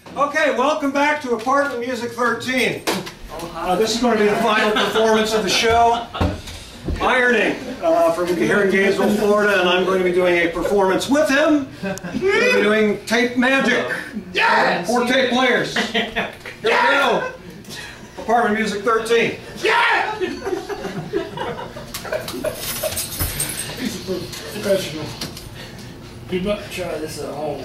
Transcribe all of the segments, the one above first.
Okay, welcome back to Apartment Music 13. This is going to be the final performance of the show. Ironing from here in Gainesville, Florida, and I'm going to be doing a performance with him. We're going to be doing tape magic. Yeah! 4 tape players. Here we go. Apartment Music 13. Yeah! He's a professional. You might try this at home.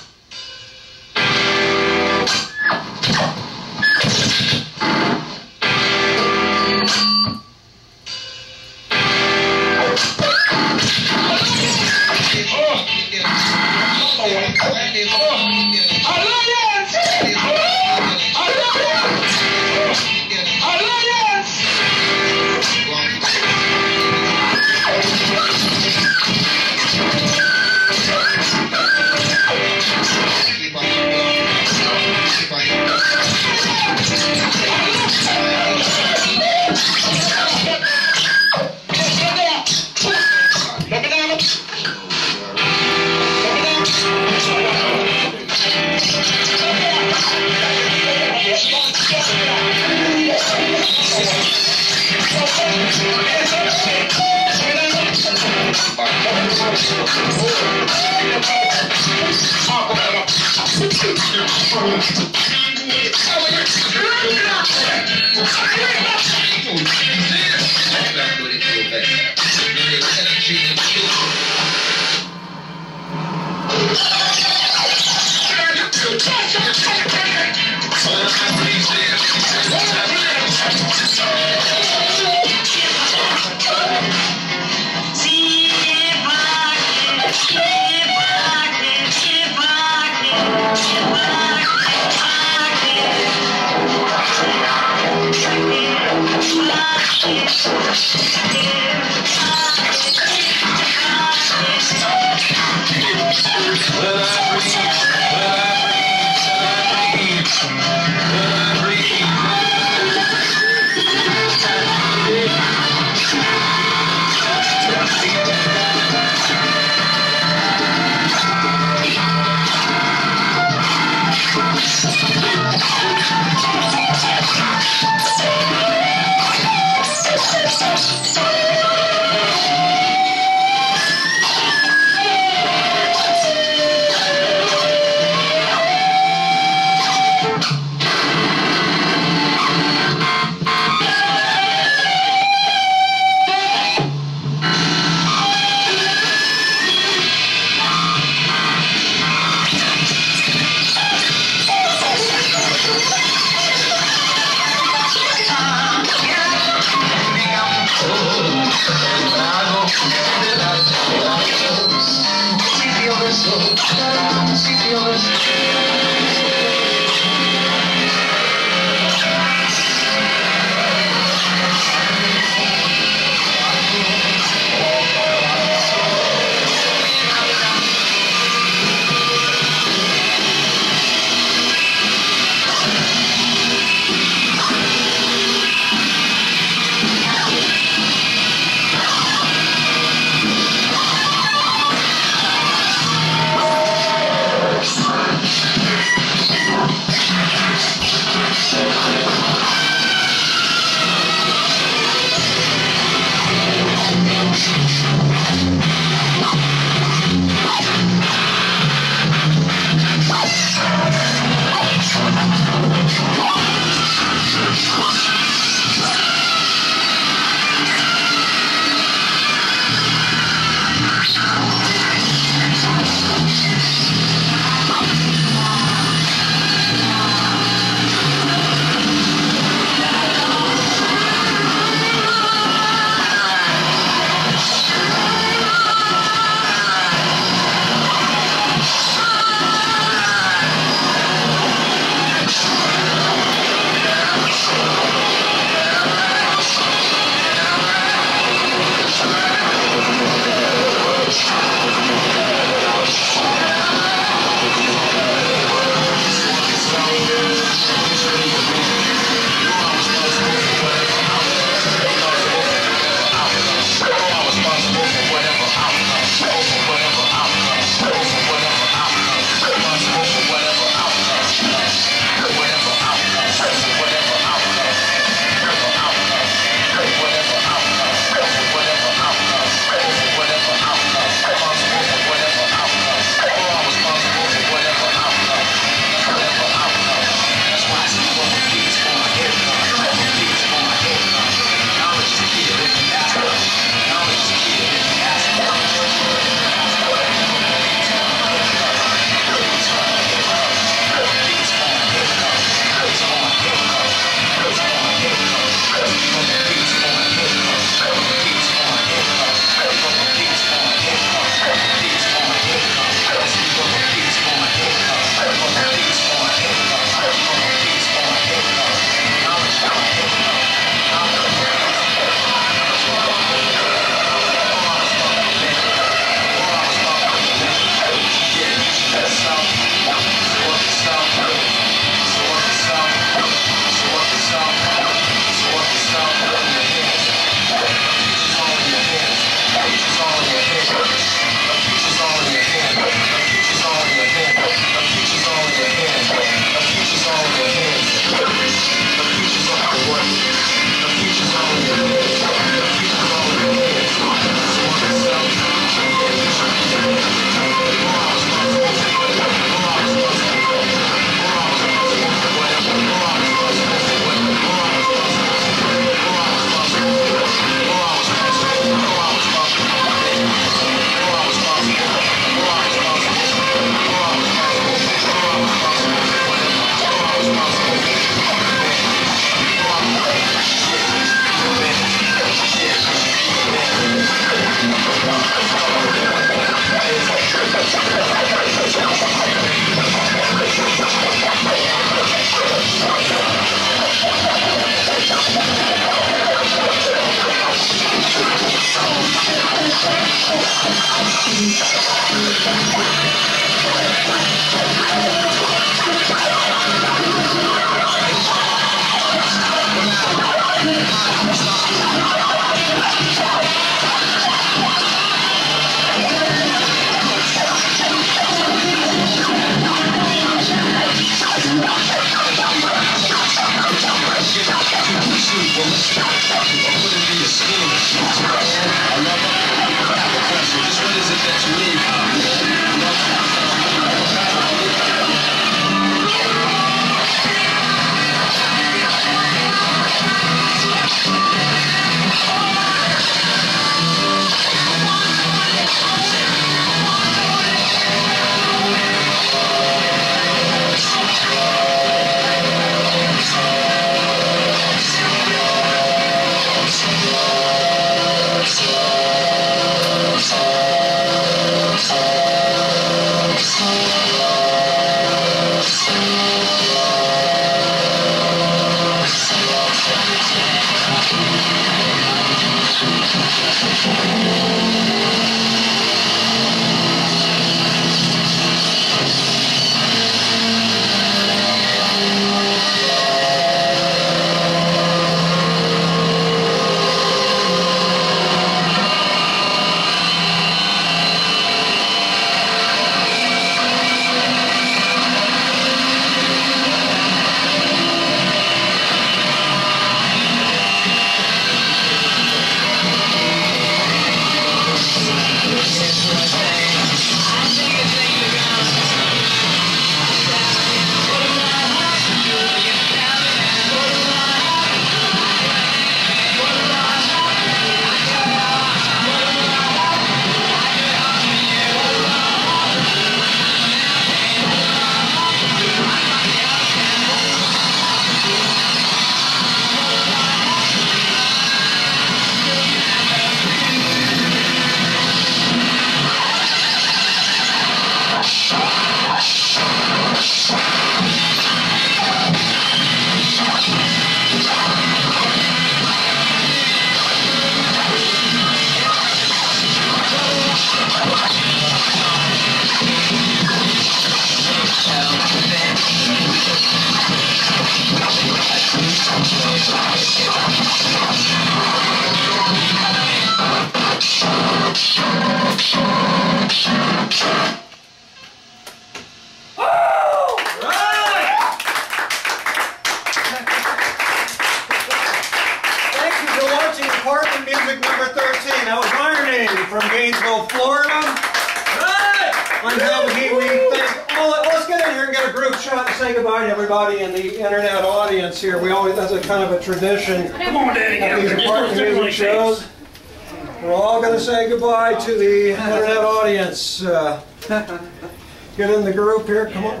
That was ironing from Gainesville, Florida. I'm Hal McGee. Let's get in here and get a group shot and say goodbye to everybody in the internet audience here. We always, that's a kind of a tradition. Come on, Daddy. At these apartment music shows. We're all going to say goodbye to the internet audience. Get in the group here. Come on.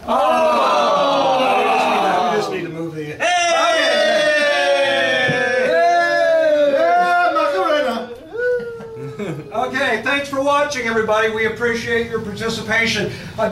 Oh! We just need to move the. Okay, thanks for watching, everybody. We appreciate your participation.